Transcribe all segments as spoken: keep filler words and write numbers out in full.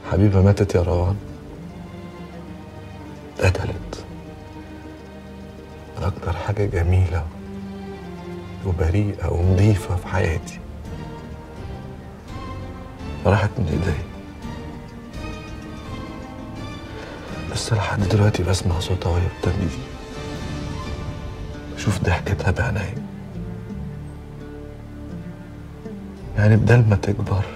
حبيبة ماتت يا روان، اتقتلت. أكتر حاجة جميلة وبريئة ونظيفة في حياتي راحت من ايدي. لسه لحد دلوقتي بسمع صوتها وهي بتنادي، بشوف ضحكتها بعيني. يعني بدل ما تكبر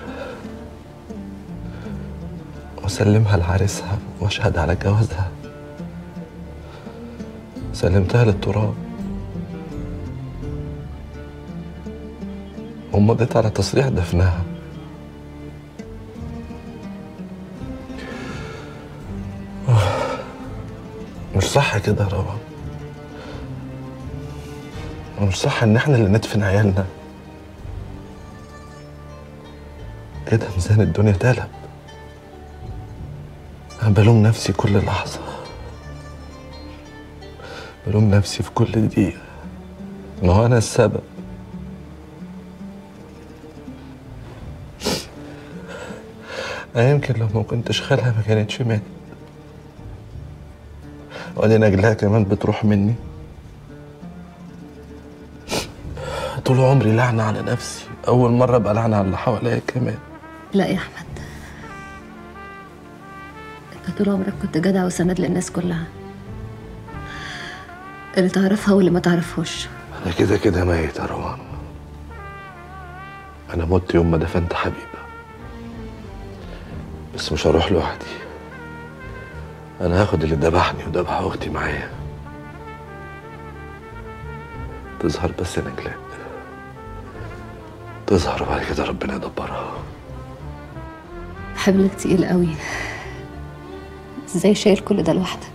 واسلمها لعريسها واشهد على جوازها، سلمتها للتراب ومضيت على تصريح دفنها. مش صح كده يا روان، مش صح ان احنا اللي ندفن عيالنا. كده ميزان الدنيا اتقلب. انا بلوم نفسي كل لحظة، بلوم نفسي في كل دقيقة ان هو انا السبب. انا يمكن لو ما كنتش خالها ما كانتش ماتت. وادي نجلاها كمان بتروح مني. طول عمري لعنة على نفسي، أول مرة أبقى لعنة على اللي حواليا كمان. لا يا أحمد، أنت طول عمرك كنت جدع وسند للناس كلها، اللي تعرفها واللي ما تعرفهوش. أنا كده كده ميت يا روان. أنا مت يوم ما دفنت حبيبة، بس مش هروح لوحدي. أنا هاخد اللي ذبحني وذبح أختي معايا. تظهر بس نجلاء، تظهر وبعد كده ربنا يدبرها. حملك تقيل قوي، ازاي شايل كل ده لوحدك؟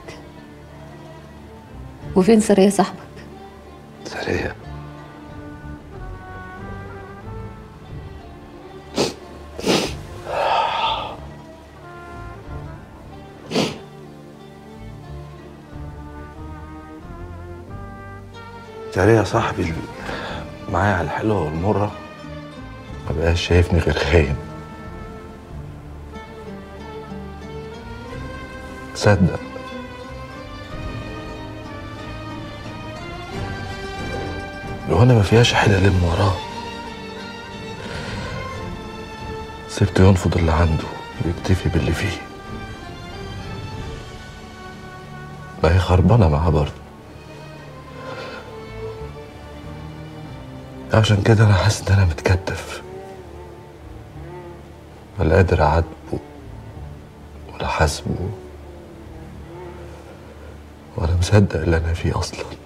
وفين سرية صاحبك؟ سرية؟ سرية صاحبي معايا على الحلوة والمرة ما بقاش شايفني غير خاين. صدق لو انا ما فيهاش حاجة الم وراه. سبته ينفض اللي عنده ويكتفي باللي فيه. ما هي خربانة معاه برضه. عشان كده انا حاسس ان انا متكتف، ولا قادر اعاتبه ولا حاسبه ولا مصدق اللي انا فيه اصلا.